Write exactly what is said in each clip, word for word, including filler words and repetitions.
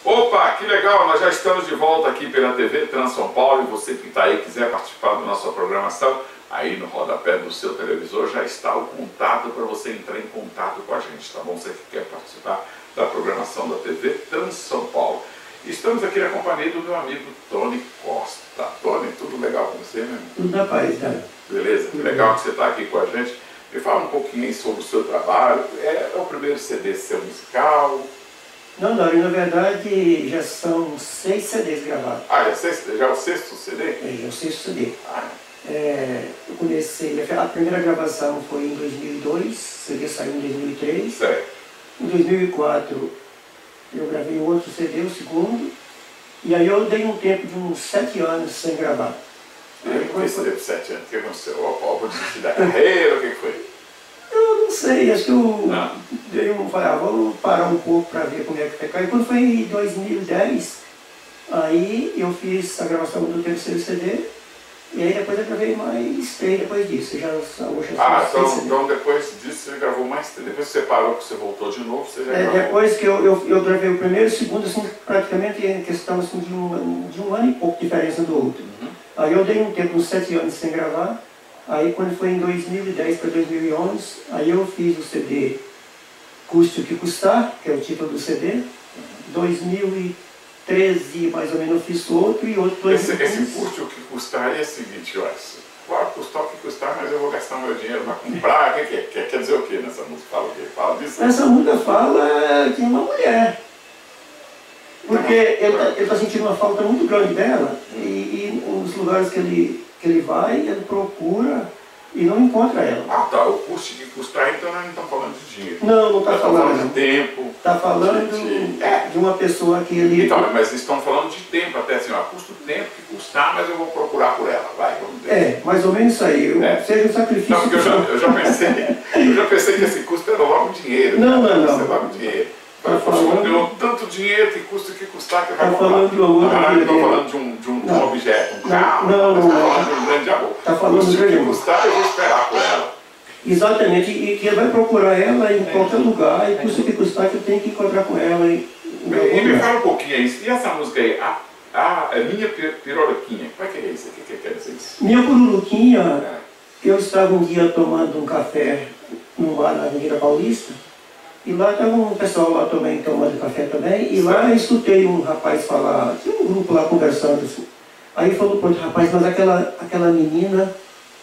Opa, que legal, nós já estamos de volta aqui pela T V Trans São Paulo, e você que está aí quiser participar da nossa programação, aí no rodapé do seu televisor já está o contato para você entrar em contato com a gente, tá bom? Você que quer participar da programação da T V Trans São Paulo. Estamos aqui na companhia do meu amigo Tony Costa. Tony, tudo legal com você, meu amigo? Tudo na paz, cara. Beleza, que legal que você está aqui com a gente. Me fala um pouquinho aí sobre o seu trabalho. É, é o primeiro C D seu musical? Não, Dário, na verdade já são seis C Ds gravados. Ah, já, seis, já é o sexto C D? É, já é o sexto C D. Ah, é, eu comecei, a primeira gravação foi em dois mil e dois, o C D saiu em dois mil e três. certo. Em dois mil e quatro eu gravei outro C D, o segundo, e aí eu dei um tempo de uns sete anos sem gravar. Aí, por que você teve sete anos? O que aconteceu? Ó, vou desistir da carreira, o que foi? Eu não sei, acho que eu Ah. dei um, falei, ah, vou parar um pouco para ver como é que fica. E quando foi em dois mil e dez, aí eu fiz a gravação do terceiro C D, e aí depois eu gravei mais três depois disso. Já, hoje Ah, são então, seis C Ds. então depois disso você gravou mais três. Depois que você parou, que você voltou de novo, você já É, gravou. depois que eu, eu, eu gravei o primeiro e o segundo, assim, praticamente em questão assim, de, um, de um ano e pouco de diferença do outro. Uhum. Aí eu dei um tempo, uns sete anos sem gravar. Aí quando foi em dois mil e dez para dois mil e onze, aí eu fiz o C D Custe o que Custar, que é o título do C D. dois mil e treze, mais ou menos, eu fiz outro e outro... Esse, esse custe o que custar é o seguinte, olha, claro, custar o que custar, mas eu vou gastar meu dinheiro para comprar. O que, que, é? Quer, quer dizer o que nessa música? Fala o quê? Fala disso? Essa música fala de uma mulher. Porque ele está ele tá sentindo uma falta muito grande dela, e, e nos lugares que ele, que ele vai, ele procura e não encontra ela. Ah, tá. O custe que custar, então nós não estamos falando de dinheiro. Não, não está Nós estamos falando. falando de tempo. Está falando de- de, é, de uma pessoa que ele... Então, mas estão falando de tempo, até assim, ó, custa o tempo que custar, mas eu vou procurar por ela, vai, vamos ver. É, mais ou menos isso aí. Eu- É. Seja um sacrifício... Não, porque eu já, eu já pensei, eu já pensei que esse custo era logo dinheiro. Não, né? não, não. Você logo dinheiro. Tá Mas, poxa, falando- ganhou tanto dinheiro que custa o que custar que vai Tá comprar. falando de uma outra Ah, não estou vida. falando de um, de um, de um Não. objeto, um Não, carro. não, Estou não. falando de um grande amor. Tá falando Custe de o que amor. custar, eu vou esperar por ela. Exatamente, e que ele vai procurar ela em qualquer lugar, e custa o que custar que eu tenho que encontrar com ela em, em algum E me lugar. fala um pouquinho aí, e essa música aí, a, a, a minha pi- piroroquinha, como é que é isso? O que, que quer dizer isso? Minha pururuquinha, É. eu estava um dia tomando um café num bar na Avenida Paulista, e lá estava um pessoal lá também tomando café também, e lá eu escutei um rapaz falar, tinha um grupo lá conversando assim. Aí ele falou, pô, rapaz, mas aquela, aquela menina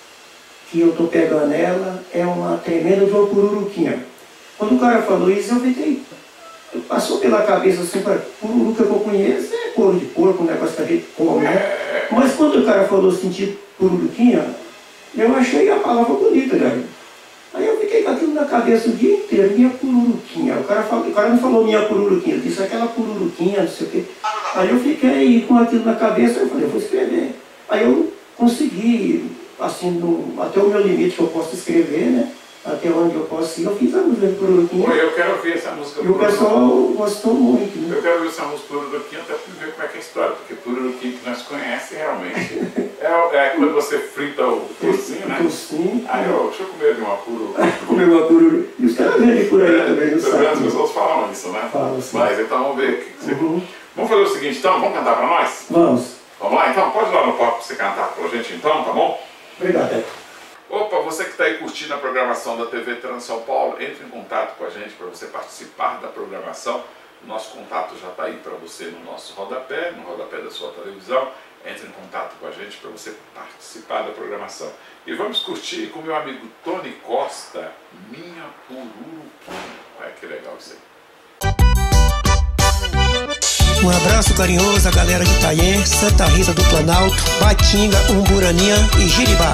que eu tô pegando ela é uma tremenda de uma pururuquinha. Quando o cara falou isso, eu fiquei, passou pela cabeça assim, para pururuca que eu conheço é couro de porco, um negócio que a gente come, né? Mas quando o cara falou sentido pururuquinha, eu achei a palavra bonita, né? Aí eu fiquei com aquilo na cabeça o dia inteiro, minha pururuquinha. O cara, falou, o cara não falou minha pururuquinha, ele disse aquela pururuquinha, não sei o quê. Aí eu fiquei com aquilo na cabeça, eu falei, eu vou escrever. Aí eu consegui, assim, no, até o meu limite que eu posso escrever, né? Até onde eu posso ir, eu fiz a música de pururuquinha. Pô, eu quero ouvir essa música. E o pessoal gostou muito, né? Eu quero ouvir essa música Pururuquinha até para ver como é que é a história, porque Pururuquinha que nós conhecemos realmente é, é quando você frita o tocinho, né? Tocinho. Aí eu, deixa eu comer de uma pururuquinha. Comeu uma pururuquinha. E os caras vendem por aí também, não Pelo menos as sabe? pessoas falam isso, né? Falam, sim. Mas então vamos ver o que que você... Uhum. Vamos fazer o seguinte então, vamos cantar para nós? Vamos. Vamos lá então? Pode ir lá no palco para você cantar pra gente então, tá bom? Obrigado, Beto. Opa, você que está aí curtindo a programação da T V Trans São Paulo, entre em contato com a gente para você participar da programação. O nosso contato já está aí para você no nosso rodapé, no rodapé da sua televisão. Entre em contato com a gente para você participar da programação. E vamos curtir com o meu amigo Tony Costa, Minha Pururuquinha. Olha que legal isso aí. Um abraço carinhoso à galera de Itanhém, Santa Rita do Planalto, Batinga, Umburaninha e Jiribá.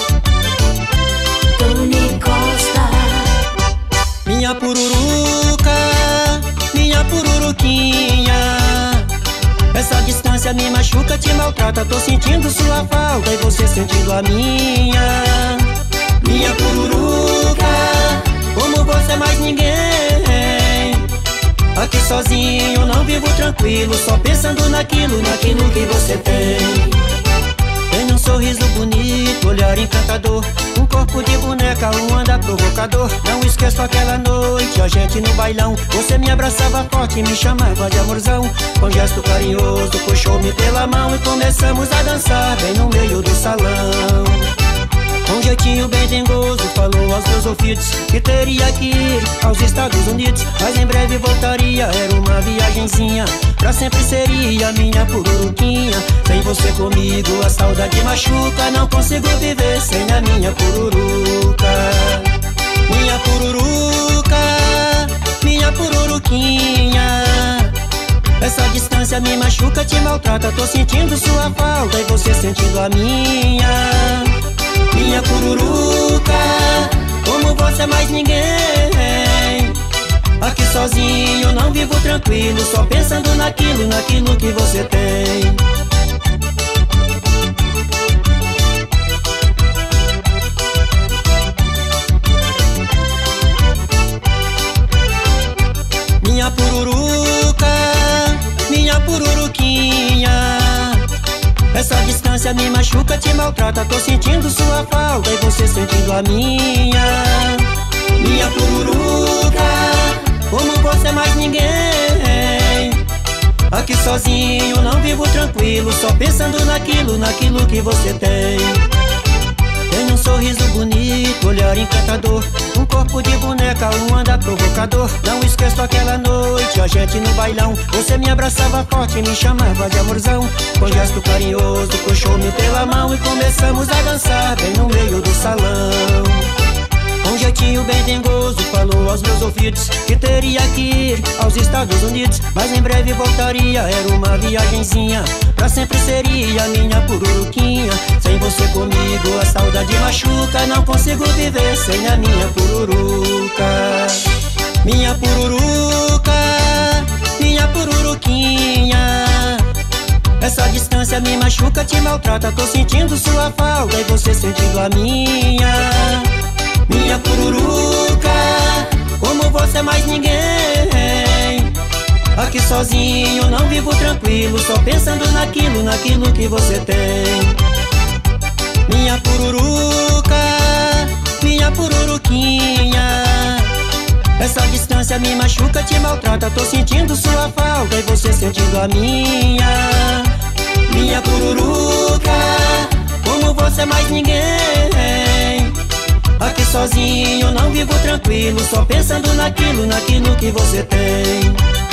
Tony Costa. Minha pururuca, minha pururuquinha, essa distância me machuca, te maltrata. Tô sentindo sua falta e você sentindo a minha. Minha pururuca, como você mais ninguém. Aqui sozinho não vivo tranquilo, só pensando naquilo, naquilo que você tem. Tenho sorriso bonito, olhar encantador, um corpo de boneca, um andar provocador. Não esqueço aquela noite, a gente no bailão. Você me abraçava forte e me chamava de amorzão. Com gesto carinhoso, puxou-me pela mão e começamos a dançar bem no meio do salão. Com um jeitinho bem dengoso, falou aos meus ouvidos que teria que ir aos Estados Unidos, mas em breve voltaria, era uma viagenzinha, pra sempre seria minha pururuquinha. Sem você comigo a saudade machuca, não consigo viver sem a minha pururuca. Minha pururuca, minha pururuquinha. Essa distância me machuca, te maltrata, tô sentindo sua falta e você sentindo a minha. Minha pururuca, como você mais ninguém. Aqui sozinho não vivo tranquilo, só pensando naquilo, naquilo que você tem. Minha pururuca, minha pururuquinha. Essa distância me machuca, te maltrata, tô sentindo sua falta e você sentindo a minha. Minha pururuca, como você mais ninguém. Aqui sozinho não vivo tranquilo, só pensando naquilo, naquilo que você tem. Tem um sorriso bonito, olhar encantador, um corpo de boneca, um andar provocador. Não esqueço aquela noite, a gente no bailão. Você me abraçava forte e me chamava de amorzão. Com gesto carinhoso, puxou-me pela mão e começamos a dançar bem no meio do salão. Com um jeitinho bem dengoso, falou aos meus ouvidos que teria que ir aos Estados Unidos, mas em breve voltaria, era uma viagenzinha, pra sempre seria minha pururuquinha. Sem você comigo a saudade machuca, não consigo viver sem a minha pururuca. Minha pururuca, minha pururuquinha. Essa distância me machuca, te maltrata, tô sentindo sua falta e você sentindo a minha. Minha pururuca, como você mais ninguém. Aqui sozinho não vivo tranquilo, só pensando naquilo, naquilo que você tem. Minha pururuca, minha pururuquinha. Essa distância me machuca, te maltrata, tô sentindo sua falta e você sentindo a minha. Minha pururuca, como você mais ninguém. Aqui sozinho não vivo tranquilo, só pensando naquilo, naquilo que você tem.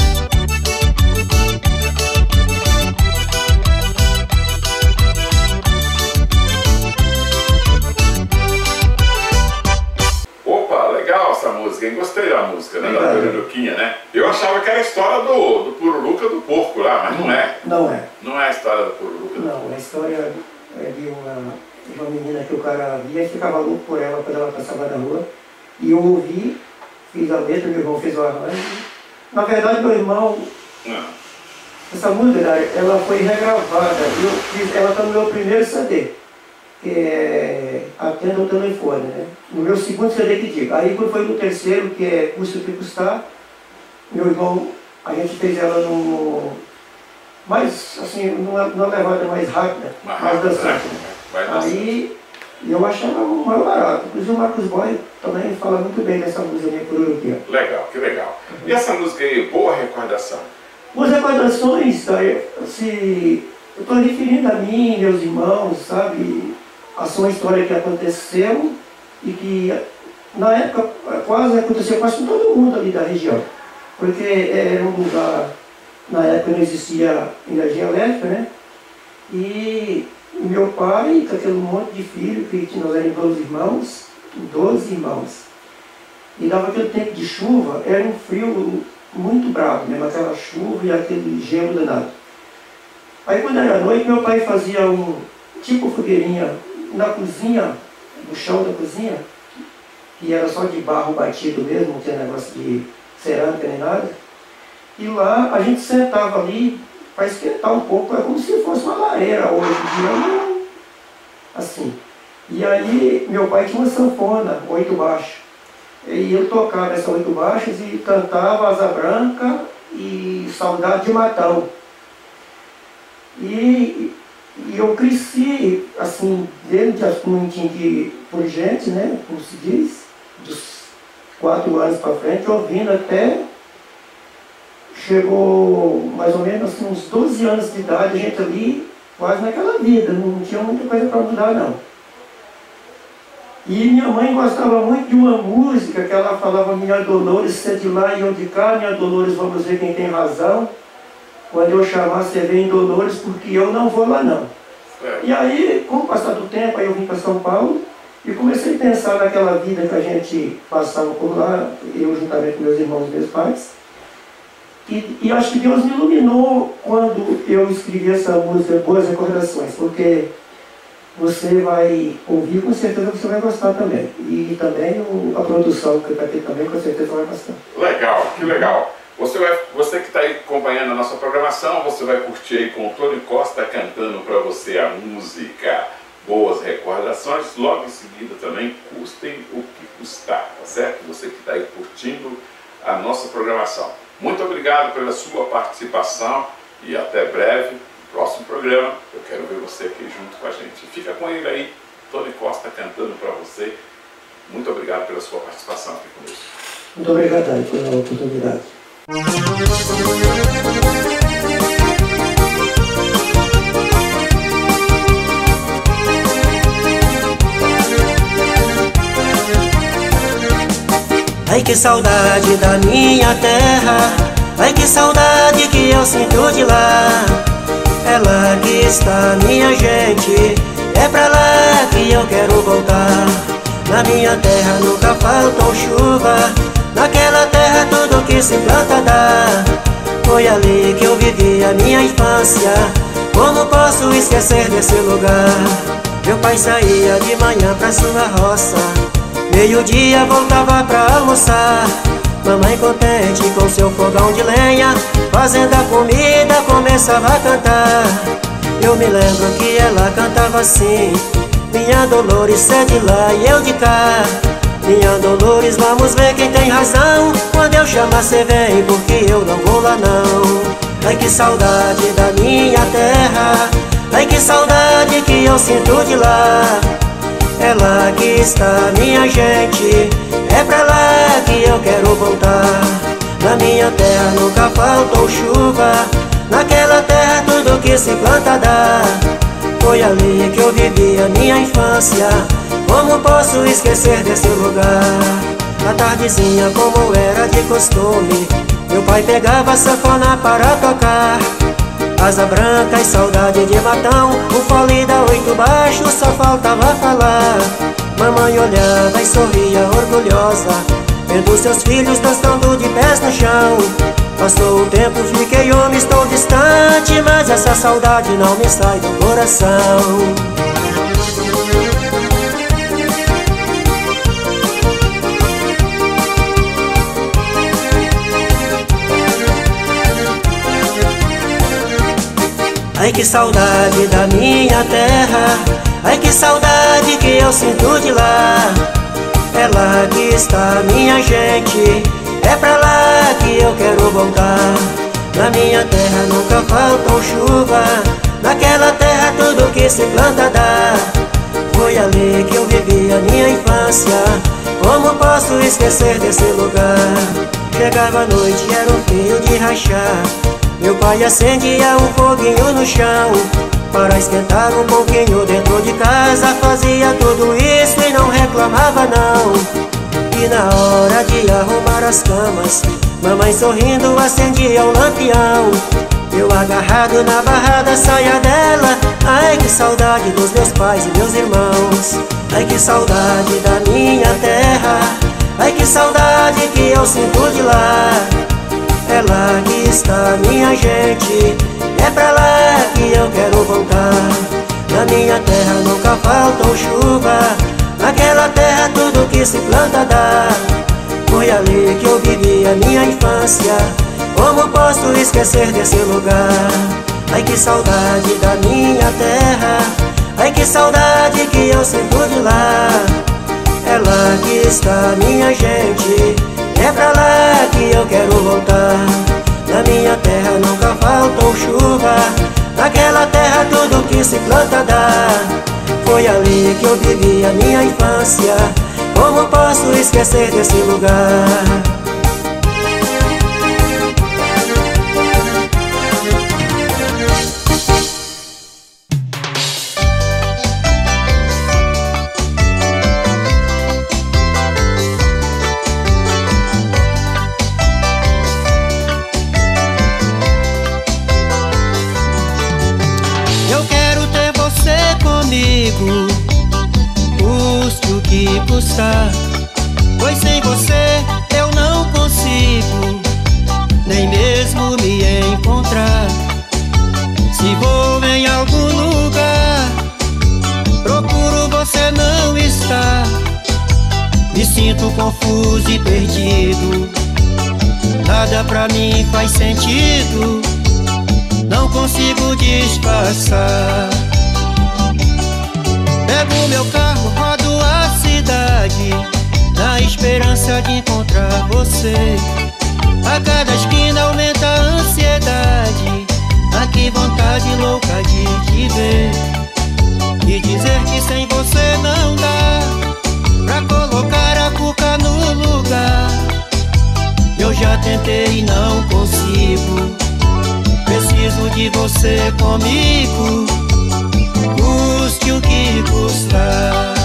Opa, legal essa música, hein? Gostei da música, né? Da pururuquinha, né? Eu achava que era a história do, do pururuca do porco lá, mas não é. Não é. Não é a história da pururuca. Não, a história é de uma... uma menina que o cara via e ficava louco por ela quando ela passava na rua. E eu ouvi, fiz a letra, meu irmão fez o arranjo. Na verdade, meu irmão, Não. essa música, ela foi regravada. Eu fiz, ela está no meu primeiro C D, que é Atenda o Telefone, né? No meu segundo C D que diga. Aí quando foi no terceiro, que é Custa o que Custar, meu irmão, a gente fez ela no... mais, assim, numa, numa levada mais rápida, mais, mais dançante. Né? Aí eu achava o maior barato. Inclusive o Marcos Boy também fala muito bem dessa música minha pururuquinha. Legal, que legal. Uhum. E essa música aí, boa recordação? Boas recordações, tá? Se, eu estou referindo a mim, meus irmãos, sabe? A sua história que aconteceu e que na época quase aconteceu quase com todo mundo ali da região. Porque era um lugar, na época não existia energia elétrica, né? E meu pai, com aquele monte de filhos, que nós éramos doze irmãos, doze irmãos. E dava aquele tempo de chuva, era um frio muito bravo, mesmo aquela chuva e aquele gelo danado. Aí quando era noite, meu pai fazia um tipo fogueirinha na cozinha, no chão da cozinha, que era só de barro batido mesmo, não tinha negócio de cerâmica nem nada. E lá a gente sentava ali para esquentar um pouco, é como se fosse uma lareira hoje em dia, assim. E aí meu pai tinha uma sanfona, oito baixos. E eu tocava essa oito baixos e cantava Asa Branca e Saudade de Matão. E E eu cresci, assim, desde as comunidades por gente, né, como se diz, dos quatro anos para frente, ouvindo até, chegou mais ou menos assim, uns doze anos de idade, a gente ali, quase naquela vida, não tinha muita coisa para mudar, não. E minha mãe gostava muito de uma música que ela falava: minha Dolores, você de lá e eu de cá, minha Dolores, vamos ver quem tem razão. Quando eu chamar, você vem em Dolores, porque eu não vou lá não. É. E aí, com o passar do tempo, aí eu vim para São Paulo e comecei a pensar naquela vida que a gente passava por lá, eu juntamente com meus irmãos e meus pais. E, e acho que Deus me iluminou quando eu escrevi essa música, Boas Recordações, porque você vai ouvir, com certeza você vai gostar também. E também o, a produção que está aqui também, com certeza vai gostar. Legal, que legal. Você, vai, você que está aí acompanhando a nossa programação, você vai curtir aí com o Tony Costa cantando para você a música Boas Recordações. Logo em seguida também, Custem o que custar, tá certo? Você que está aí curtindo a nossa programação. Muito obrigado pela sua participação e até breve. Próximo programa, eu quero ver você aqui junto com a gente. Fica com ele aí, Tony Costa cantando para você. Muito obrigado pela sua participação aqui conosco. Muito obrigado pela oportunidade. Ai, que saudade da minha terra, ai, que saudade que eu sinto de lá. É lá que está minha gente, é pra lá que eu quero voltar. Na minha terra nunca faltou chuva, naquela terra tudo que se planta dá. Foi ali que eu vivi a minha infância, como posso esquecer desse lugar? Meu pai saía de manhã pra sua roça, meio-dia voltava pra almoçar. Mamãe contente com seu fogão de lenha, fazendo a comida começava a cantar. Eu me lembro que ela cantava assim: minha Dolores, cê de lá e eu de cá. Minha Dolores, vamos ver quem tem razão. Quando eu chamar cê vem, porque eu não vou lá não. Ai, que saudade da minha terra, ai, que saudade que eu sinto de lá. É lá que está minha gente, é pra lá que eu quero voltar. Na minha terra nunca faltou chuva, naquela terra tudo que se planta dá. Foi ali que eu vivi a minha infância, como posso esquecer desse lugar? Na tardezinha, como era de costume, meu pai pegava a sanfona para tocar. Asa branca e saudade de matão, o fole da oito baixo só faltava falar. Mamãe olhava e sorria orgulhosa, vendo seus filhos dançando de pés no chão. Passou o tempo, fiquei homem, estou distante, mas essa saudade não me sai do coração. Ai, que saudade da minha terra, ai, que saudade que eu sinto de lá. É lá que está minha gente, é pra lá que eu quero voltar. Na minha terra nunca faltou chuva, naquela terra tudo que se planta dá. Foi ali que eu vivi a minha infância, como posso esquecer desse lugar? Chegava a noite, era um fio de rachar, meu pai acendia um foguinho no chão para esquentar um pouquinho dentro de casa. Fazia tudo isso e não reclamava não. E na hora de arrumar as camas, mamãe sorrindo acendia o lampião. Eu agarrado na barra da saia dela, ai, que saudade dos meus pais e meus irmãos. Ai, que saudade da minha terra, ai, que saudade que eu sinto de lá. É lá que está minha gente, é pra lá que eu quero voltar. Na minha terra nunca faltou chuva, naquela terra tudo que se planta dá. Foi ali que eu vivi a minha infância, como posso esquecer desse lugar? Ai, que saudade da minha terra, ai, que saudade que eu sinto de lá. É lá que está minha gente, é pra lá que eu quero voltar. Na minha terra nunca faltou chuva, naquela terra tudo que se planta Quixadá. Foi ali que eu vivi a minha infância. Como posso esquecer desse lugar? Eu quero ter você comigo, custe o que custar, pois sem você eu não consigo nem mesmo me encontrar. Se vou em algum lugar, procuro você não estar. Me sinto confuso e perdido, nada pra mim faz sentido, não consigo disfarçar. Pego meu carro, rodo a cidade, na esperança de encontrar você. A cada esquina aumenta a ansiedade, ah, que vontade louca de te ver. E dizer que sem você não dá pra colocar a cuca no lugar. Eu já tentei e não consigo, preciso de você comigo, custe o que custar.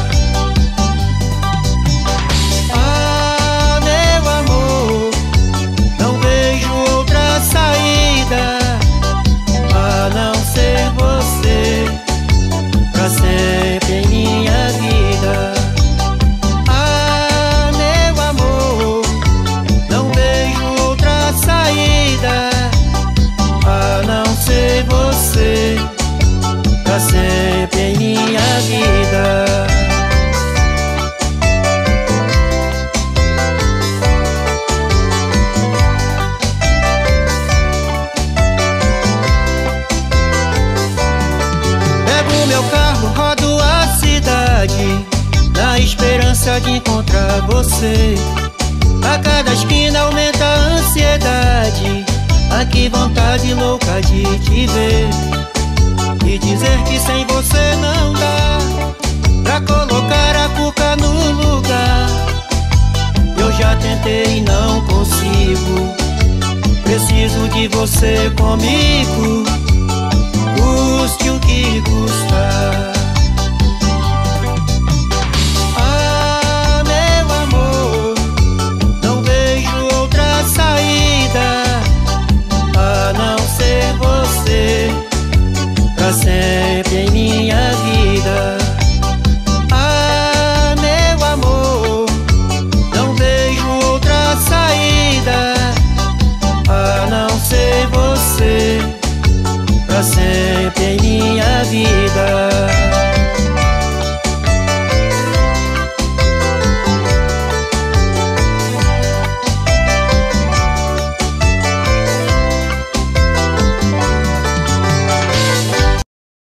Ah, meu amor, não vejo outra saída a não ser você, pra sempre em minha vida. Ah, meu amor, não vejo outra saída a não ser você, pra sempre em minha vida. Pego meu carro, rodo a cidade, na esperança de encontrar você. A cada esquina aumenta a ansiedade, ah, que vontade louca de te ver. E dizer que sem você não dá pra colocar a cuca no lugar. Eu já tentei e não consigo, preciso de você comigo, custe o que custar.